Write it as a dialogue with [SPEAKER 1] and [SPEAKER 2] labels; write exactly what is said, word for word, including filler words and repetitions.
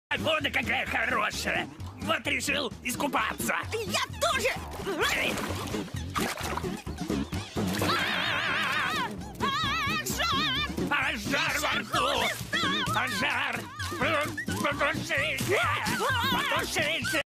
[SPEAKER 1] Погода какая хорошая. Вот решил искупаться.
[SPEAKER 2] Я тоже!
[SPEAKER 1] Пожар во рту! Пожар! Потушите! Потушите!